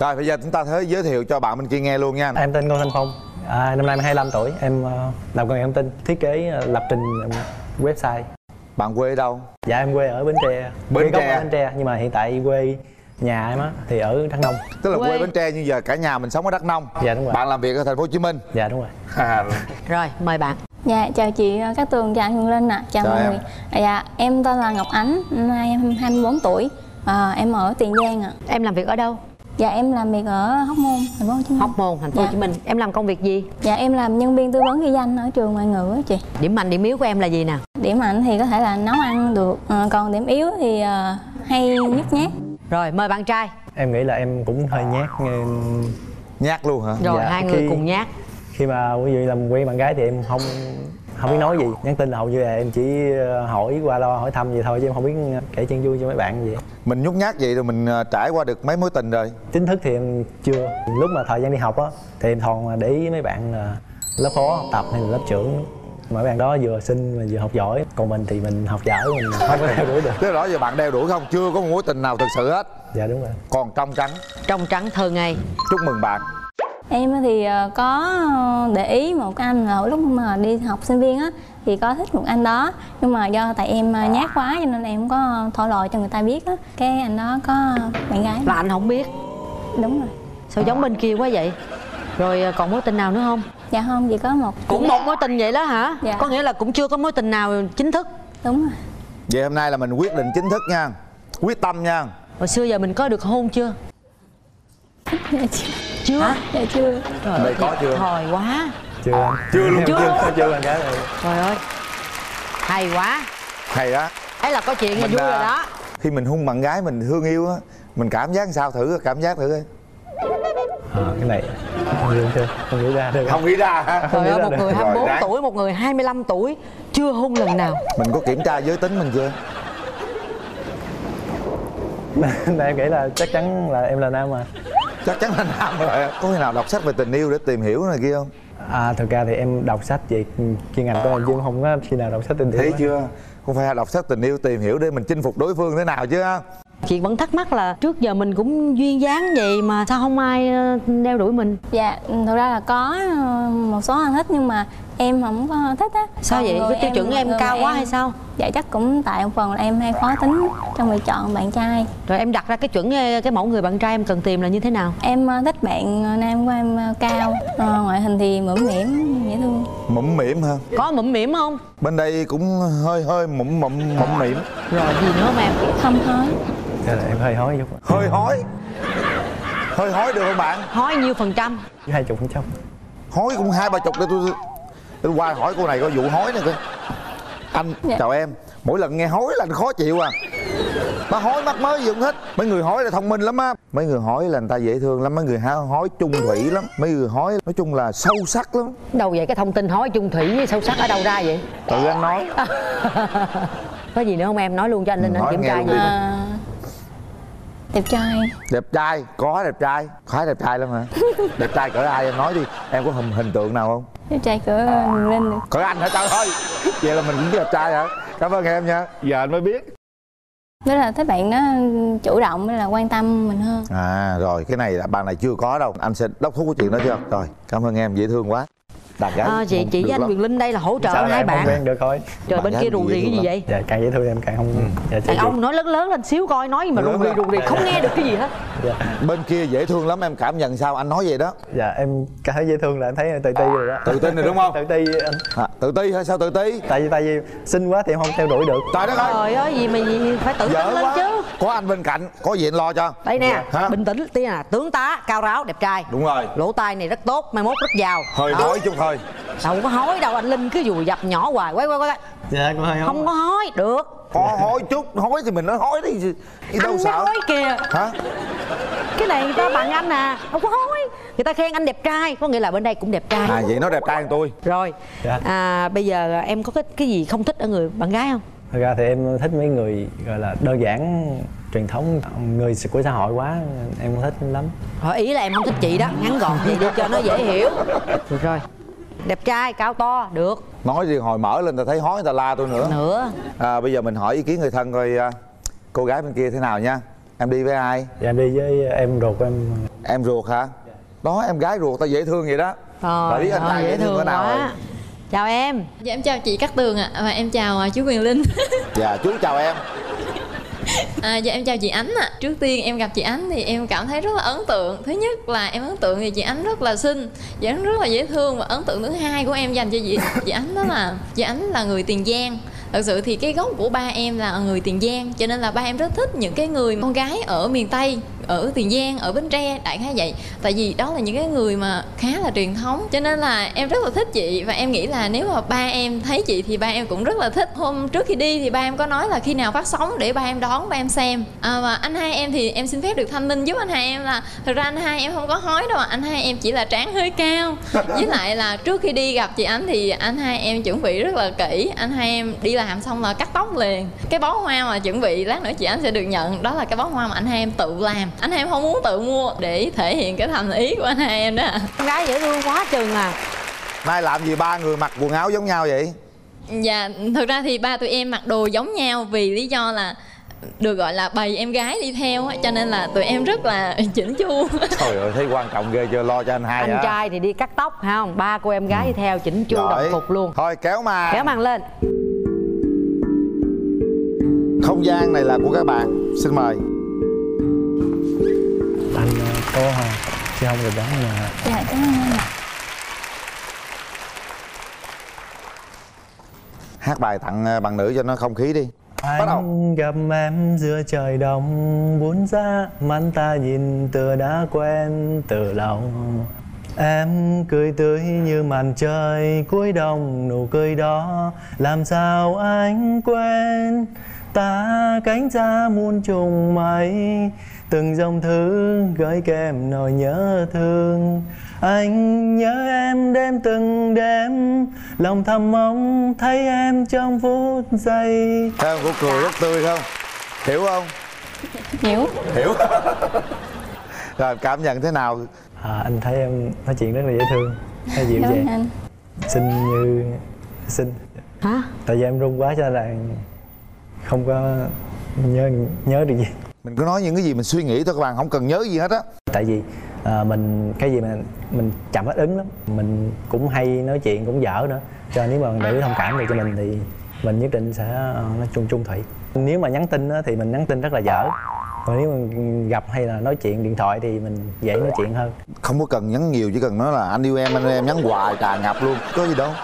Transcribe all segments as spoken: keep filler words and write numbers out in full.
Rồi bây giờ chúng ta sẽ giới thiệu cho bạn bên kia nghe luôn nha. Em tên Ngô Thanh Phong, à, năm nay em hai mươi lăm tuổi. Em uh, làm công nghệ thông tin, thiết kế, uh, lập trình um, website. Bạn quê ở đâu? Dạ em quê ở Bến Tre. Bến Tre. Ở Bến Tre nhưng mà hiện tại quê nhà em á thì ở Đắk Nông. Tức là quê, quê Bến Tre nhưng giờ cả nhà mình sống ở Đắk Nông. Dạ đúng rồi. Bạn làm việc ở thành phố Hồ Chí Minh. Dạ đúng rồi. À, rồi mời bạn. Dạ chào chị Cát Tường, chào anh Huyền Linh ạ. À. Chào, chào mọi người. Dạ em tên là Ngọc Ánh, năm nay em hai mươi bốn tuổi. À, em ở Tiền Giang ạ. À. Em làm việc ở đâu? Dạ em làm việc ở Hóc Môn, thành phố Hồ Chí Minh. Hóc Môn, thành phố dạ. Hồ Chí Minh. Em làm công việc gì? Dạ em làm nhân viên tư vấn ghi danh ở trường ngoại ngữ á chị. Điểm mạnh điểm yếu của em là gì nào? Điểm mạnh thì có thể là nấu ăn được, à, còn điểm yếu thì à, hay nhút nhát. Rồi mời bạn trai. Em nghĩ là em cũng hơi nhát. Em... Nhát luôn hả? Rồi dạ, hai khi, người cùng nhát. Khi mà quý vị làm quen bạn gái thì em không không biết nói gì, nhắn tin là hầu như là em chỉ hỏi qua lo hỏi thăm vậy thôi chứ em không biết kể chuyện vui cho mấy bạn vậy. Mình nhút nhát vậy rồi mình trải qua được mấy mối tình rồi? Chính thức thì em chưa. Lúc mà thời gian đi học á thì em toàn để ý mấy bạn là lớp phó học tập hay là lớp trưởng. Mấy bạn đó vừa xinh mà vừa học giỏi, còn mình thì mình học giỏi mình không có theo đuổi được. Thế đó giờ bạn đeo đuổi không? Chưa có một mối tình nào thực sự hết? Dạ đúng rồi. Còn trong trắng. Trong trắng thơ ngây. Chúc mừng bạn. Em thì có để ý một anh là lúc mà đi học sinh viên á thì có thích một anh đó, nhưng mà do tại em nhát quá cho nên em không có thổ lộ cho người ta biết á. Cái anh đó có bạn gái. Là anh không biết. Đúng rồi. Sao giống bên kia quá vậy? Rồi còn mối tình nào nữa không? Dạ không, chỉ có một. Cũng một mối tình vậy đó hả? Dạ. Có nghĩa là cũng chưa có mối tình nào chính thức. Đúng rồi. Vậy hôm nay là mình quyết định chính thức nha. Quyết tâm nha. Hồi xưa giờ mình có được hôn chưa? Dạ chưa. Chưa? Hả? Dạ chưa. Trời Đây có chưa? Hồi quá. Chưa anh. Chưa luôn. Chưa. Chưa, chưa bạn gái rồi. Trời ơi. Hay quá. Hay á. Ấy là có chuyện là Mình, vui à, rồi đó. Khi mình hung bạn gái mình thương yêu á, mình cảm giác sao, thử cảm giác thử đi. À, cái này không nghĩ chưa, không nghĩ ra được. Không nghĩ ra hả? Trời ơi, một người hai mươi bốn Rồi, tuổi, một người hai mươi lăm tuổi chưa hôn lần nào. Mình có kiểm tra giới tính mình chưa? Mà em nghĩ là chắc chắn là em là nam mà. Chắc chắn là nam rồi. Có khi nào đọc sách về tình yêu để tìm hiểu này kia không? À thực ra thì em đọc sách về chuyên ngành của em chứ không có khi nào đọc sách tình yêu. Thấy chưa? Không phải đọc sách tình yêu tìm hiểu để mình chinh phục đối phương thế nào chứ. Chị vẫn thắc mắc là trước giờ mình cũng duyên dáng vậy mà sao không ai đeo đuổi mình? Dạ, thực ra là có một số anh thích nhưng mà em không có thích á. Sao vậy? Cái tiêu chuẩn em cao quá hay sao? Dạ chắc cũng tại một phần là em hay khó tính trong việc chọn bạn trai. Rồi em đặt ra cái chuẩn, cái mẫu người bạn trai em cần tìm là như thế nào? Em thích bạn nam của em cao, ngoại hình thì mũm mĩm, dễ thương. Mũm mĩm hả? Có mũm mĩm không? Bên đây cũng hơi hơi mũm mũm mũm mĩm. Rồi gì nữa không em? Không hói. Thế là em hơi hói chút. Hơi hói. Hơi hói được không bạn? Hói nhiêu phần trăm? Hai chục phần trăm. Hói cũng hai ba chục để tôi tôi qua hỏi cô này có vụ hói này coi. Anh dạ. Chào em. Mỗi lần nghe hói là anh khó chịu à. Nó hói mắc mới gì cũng thích. Mấy người hói là thông minh lắm á. Mấy người hói là người ta dễ thương lắm. Mấy người hói chung thủy lắm. Mấy người hói nói chung là sâu sắc lắm. Đâu vậy, cái thông tin hói chung thủy với sâu sắc ở đâu ra vậy? Tự anh nói. Có gì nữa không em? Nói luôn cho anh Linh, anh kiểm tra gì? À, đẹp trai. Đẹp trai, có đẹp trai. Khoái đẹp trai lắm hả? Đẹp trai cỡ ai em nói đi. Em có hình, hình tượng nào không? Đẹp trai cỡ Linh được. Cỡ anh hả? Trời ơi. Vậy là mình cũng đẹp trai hả? Cảm ơn em nha. Giờ anh mới biết. Đó là thấy bạn đó chủ động hay là quan tâm mình hơn. À rồi, cái này là bạn này chưa có đâu. Anh sẽ đốc thúc cái chuyện đó chưa? Rồi, cảm ơn em, dễ thương quá. Đạt gái. À, chị chị với anh Quyền Linh đây là hỗ trợ Sao hai bạn. Không quen được thôi. Trời, bạn bên kia rù rì cái gì vậy? Dạ càng dễ thương em càng không. Ừ. Dạ, Đàn ông nói lớn lớn lên xíu coi, nói gì mà rù rì rù rì không nghe được cái gì hết. Dạ. Bên kia dễ thương lắm, em cảm nhận sao? Anh nói vậy đó. Dạ em cảm thấy dễ thương là em thấy tự ti rồi đó. Tự tin rồi đúng không? Tự ti anh. À, tự ti hay sao tự ti? Tại vì tại vì xinh quá thì em không theo đuổi được. Trời đất ơi. Trời ơi, gì mà gì phải tự tin Dở lên quá. chứ. Có anh bên cạnh, có gì anh lo cho. Đây nè, Hả? bình tĩnh tí nè, tướng tá, cao ráo, đẹp trai. Đúng rồi. Lỗ tai này rất tốt, mai mốt rất giàu. Hơi hói chút thôi. Đâu có hói đâu, anh Linh cứ dùi dập nhỏ hoài, quay quay quay. Dạ cũng hơi Không, không có hói, được. Có hói chút, hói thì mình nói hói đi gì đâu Anh sợ. hói kìa. Hả? Cái này người ta bằng anh à, không có hói. Người ta khen anh đẹp trai, có nghĩa là bên đây cũng đẹp trai. À vậy nó đẹp trai hơn tôi. Rồi, dạ. à, bây giờ em có cái cái gì không thích ở người bạn gái không? Thật ra thì em thích mấy người gọi là đơn giản, truyền thống, người của xã hội quá em không thích lắm. Hỏi ý là em không thích chị đó, ngắn gọn vậy đi cho nó dễ hiểu. Được rồi. Đẹp trai, cao to, được. Nói gì hồi mở lên ta thấy hói người ta la tôi nữa. Nữa. À, bây giờ mình hỏi ý kiến người thân coi à, cô gái bên kia thế nào nha. Em đi với ai? Dạ em đi với em ruột của em. Em ruột hả? Đó, em gái ruột ta dễ thương vậy đó. Rồi, Bà biết anh rồi, trai dễ thương cỡ nào quá. rồi. Chào em. Dạ em chào chị Cát Tường ạ, và em chào à, chú Quyền Linh. Dạ, chú chào em. À, dạ em chào chị Ánh ạ. Trước tiên em gặp chị Ánh thì em cảm thấy rất là ấn tượng. Thứ nhất là em ấn tượng thì chị Ánh rất là xinh, chị Ánh rất là dễ thương. Và ấn tượng thứ hai của em dành cho chị chị Ánh đó là chị Ánh là người Tiền Giang. Thật sự thì cái gốc của ba em là người Tiền Giang, cho nên là ba em rất thích những cái người con gái ở miền Tây, ở Tiền Giang, ở Bến Tre, đại khái vậy. Tại vì đó là những cái người mà khá là truyền thống, cho nên là em rất là thích chị. Và em nghĩ là nếu mà ba em thấy chị thì ba em cũng rất là thích. Hôm trước khi đi thì ba em có nói là khi nào phát sóng để ba em đón, ba em xem. À, và anh hai em thì em xin phép được thanh minh giúp anh hai em là thực ra anh hai em không có hói đâu, anh hai em chỉ là trán hơi cao. Với lại là trước khi đi gặp chị Ánh thì anh hai em chuẩn bị rất là kỹ. Anh hai em đi làm xong là cắt tóc liền. Cái bó hoa mà chuẩn bị lát nữa chị Ánh sẽ được nhận, đó là cái bó hoa mà anh hai em tự làm. Anh hai em không muốn tự mua để thể hiện cái thành ý của anh hai em đó. Con gái dễ thương quá chừng à. Nay làm gì ba người mặc quần áo giống nhau vậy? Dạ, thực ra thì ba tụi em mặc đồ giống nhau vì lý do là được gọi là bầy em gái đi theo á, cho nên là tụi em rất là chỉnh chu. Trời ơi, thấy quan trọng ghê chưa, lo cho anh hai Anh hả? trai thì đi cắt tóc phải không? Ba cô em gái đi theo chỉnh chu đồng phục luôn. Thôi kéo màn. Kéo màn lên. Không gian này là của các bạn, xin mời. Anh uh, có hả? Chứ không được đón mà. Dạ cảm ơn anh ạ. Hát bài tặng bạn nữ cho nó không khí đi. Bắt đầu. Anh gặp em giữa trời đông buồn ra, mắt ta nhìn tựa đã quen từ lòng. Em cười tươi như màn trời cuối đông, nụ cười đó làm sao anh quên. Ta cánh ra muôn trùng mây, từng dòng thư gửi kèm nỗi nhớ thương. Anh nhớ em đêm từng đêm, lòng thầm mong thấy em trong phút giây. Thấy không, cô cười rất tươi không? Hiểu không? Hiểu. Hiểu. Rồi cảm nhận thế nào? À, anh thấy em nói chuyện rất là dễ thương, hay dịu Cảm ơn dàng, anh. xinh như xinh. Hả? Tại vì em run quá cho nên là không có nhớ nhớ được gì. Mình cứ nói những cái gì mình suy nghĩ thôi các bạn, không cần nhớ gì hết á. Tại vì à, mình cái gì mà mình chậm hết ứng lắm, mình cũng hay nói chuyện cũng dở nữa, cho nếu mà nữ thông cảm được cho mình thì mình nhất định sẽ uh, nói chung chung thủy. Nếu mà nhắn tin á, thì mình nhắn tin rất là dở, còn nếu mà gặp hay là nói chuyện điện thoại thì mình dễ nói chuyện hơn. Không có cần nhắn nhiều, chỉ cần nói là anh yêu em, anh yêu em, nhắn hoài tràn ngập luôn, có gì đâu.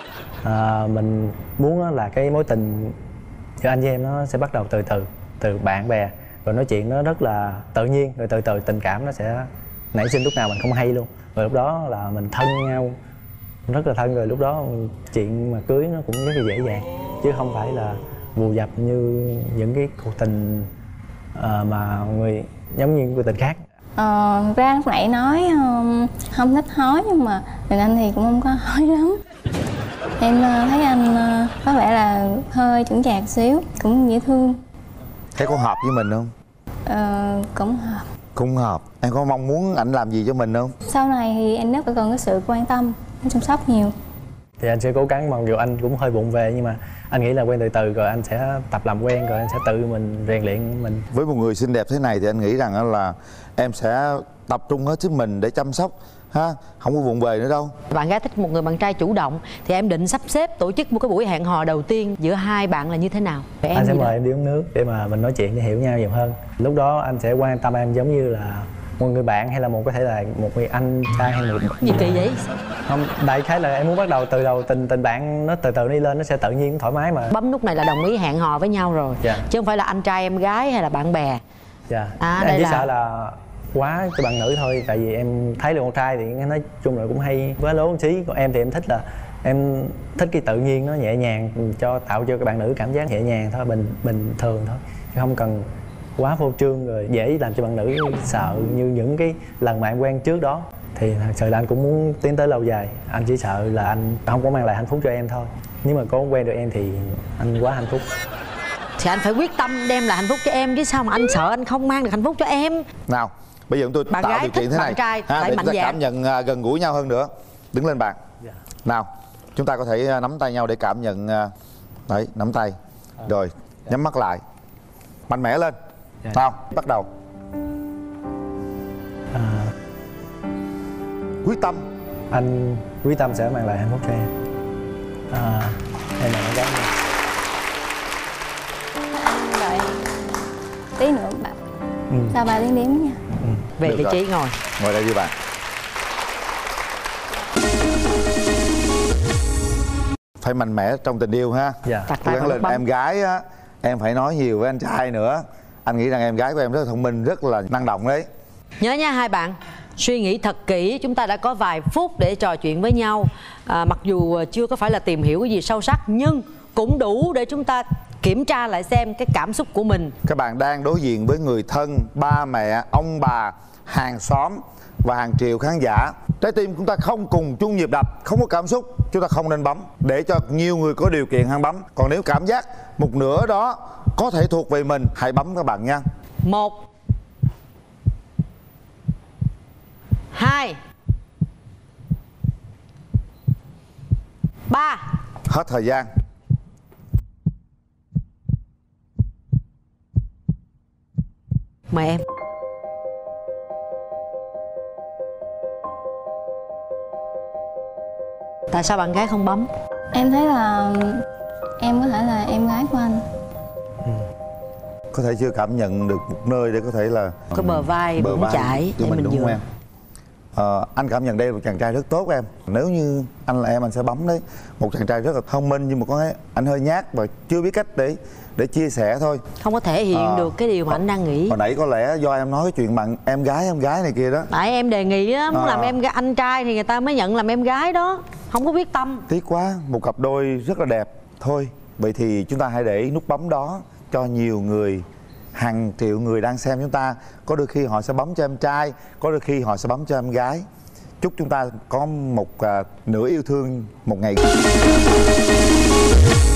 À, mình muốn là cái mối tình giữa anh với em nó sẽ bắt đầu từ từ từ bạn bè, rồi nói chuyện nó rất là tự nhiên, rồi từ từ tình cảm nó sẽ nảy sinh lúc nào mình không hay luôn, rồi lúc đó là mình thân nhau rất là thân, rồi lúc đó chuyện mà cưới nó cũng rất là dễ dàng, chứ không phải là vù dập như những cái cuộc tình uh, mà người giống như cuộc tình khác. Ờ, ra lúc nãy nói um, không thích hói, nhưng mà mình anh thì cũng không có hói lắm. Em uh, thấy anh uh, có vẻ là hơi chững chạc xíu, cũng dễ thương. Thấy có hợp với mình không? Ờ, cũng hợp. Cũng hợp. Em có mong muốn ảnh làm gì cho mình không? Sau này thì anh rất là cần cái sự quan tâm, chăm sóc nhiều. Thì anh sẽ cố gắng, mặc dù anh cũng hơi vụng về nhưng mà anh nghĩ là quen từ từ rồi anh sẽ tập làm quen, rồi anh sẽ tự mình rèn luyện mình. Với một người xinh đẹp thế này thì anh nghĩ rằng là em sẽ tập trung hết sức mình để chăm sóc ha, không có vụng về nữa đâu. Bạn gái thích một người bạn trai chủ động thì em định sắp xếp tổ chức một cái buổi hẹn hò đầu tiên giữa hai bạn là như thế nào? Vậy em Anh sẽ gì đó? mời em đi uống nước để mà mình nói chuyện để hiểu nhau nhiều hơn. Lúc đó anh sẽ quan tâm em giống như là một người bạn, hay là một có thể là một người anh trai, hay một Gì kỳ vậy? không, đại khái là em muốn bắt đầu từ đầu tình tình bạn nó từ từ đi lên, nó sẽ tự nhiên thoải mái mà. Bấm nút này là đồng ý hẹn hò với nhau rồi. Dạ. Chứ không phải là anh trai em gái hay là bạn bè. Dạ. À, em đây chỉ là- sợ là quá cho bạn nữ thôi, tại vì em thấy được con trai thì nói chung là cũng hay quá lố một xí, còn em thì em thích là em thích cái tự nhiên, nó nhẹ nhàng, cho tạo cho các bạn nữ cảm giác nhẹ nhàng thôi, bình bình thường thôi, chứ không cần quá phô trương rồi dễ làm cho bạn nữ sợ như những cái lần mà em quen trước đó. Thì thật sự là anh cũng muốn tiến tới lâu dài, anh chỉ sợ là anh không có mang lại hạnh phúc cho em thôi. Nếu mà có quen được em thì anh quá hạnh phúc. Thì anh phải quyết tâm đem lại hạnh phúc cho em chứ sao mà anh sợ anh không mang được hạnh phúc cho em. Nào, bây giờ chúng tôi Bạn tạo gái điều kiện thích thế bạn này trai ha, phải để mạnh chúng ta dạn. cảm nhận à, gần gũi nhau hơn nữa. Đứng lên bạn. Dạ. Nào, chúng ta có thể à, nắm tay nhau để cảm nhận. à, Đấy, nắm tay. Rồi, nhắm mắt lại. Mạnh mẽ lên. Dạ. Nào, bắt đầu. À, quyết tâm. Anh quyết tâm sẽ mang lại hạnh phúc cho em. À, em là con gái mình. Anh đợi tí nữa bà. Ừ. Sao bà tiếng đếm nha. Ừ. Về Được vị rồi. trí ngồi. Ngồi đây đi bạn. Phải mạnh mẽ trong tình yêu ha. Dạ. Chặt Cố tay gắng vào lên. nút bấm. Em gái á, em phải nói nhiều với anh trai nữa. Anh nghĩ rằng em gái của em rất là thông minh, rất là năng động đấy. Nhớ nha hai bạn, suy nghĩ thật kỹ. Chúng ta đã có vài phút để trò chuyện với nhau. à, Mặc dù chưa có phải là tìm hiểu cái gì sâu sắc, nhưng cũng đủ để chúng ta kiểm tra lại xem cái cảm xúc của mình. Các bạn đang đối diện với người thân, ba mẹ, ông bà, hàng xóm và hàng triệu khán giả. Trái tim chúng ta không cùng chung nhịp đập, không có cảm xúc, chúng ta không nên bấm, để cho nhiều người có điều kiện hơn bấm. Còn nếu cảm giác một nửa đó có thể thuộc về mình, hãy bấm các bạn nha. Một, hai, ba. Hết thời gian. Mời em. Tại sao bạn gái không bấm? Em thấy là em có thể là em gái của anh. Có thể chưa cảm nhận được một nơi để có thể là Có bờ vai bờ vững vai chãi cho để mình, mình đúng không dựa. em? Ờ, anh cảm nhận đây là một chàng trai rất tốt em. Nếu như anh là em, anh sẽ bấm đấy. Một chàng trai rất là thông minh, nhưng mà có thể anh hơi nhát và chưa biết cách để để chia sẻ thôi. Không có thể hiện Ờ. được cái điều mà anh đang nghĩ. Hồi nãy có lẽ do em nói cái chuyện bạn em gái em gái này kia đó. Tại em đề nghị á, muốn À. làm em gái anh trai thì người ta mới nhận làm em gái đó. Không có quyết tâm. Tiếc quá, một cặp đôi rất là đẹp. Thôi, vậy thì chúng ta hãy để nút bấm đó cho nhiều người, hàng triệu người đang xem chúng ta. Có đôi khi họ sẽ bấm cho em trai, có đôi khi họ sẽ bấm cho em gái. Chúc chúng ta có một à, nửa yêu thương một ngày.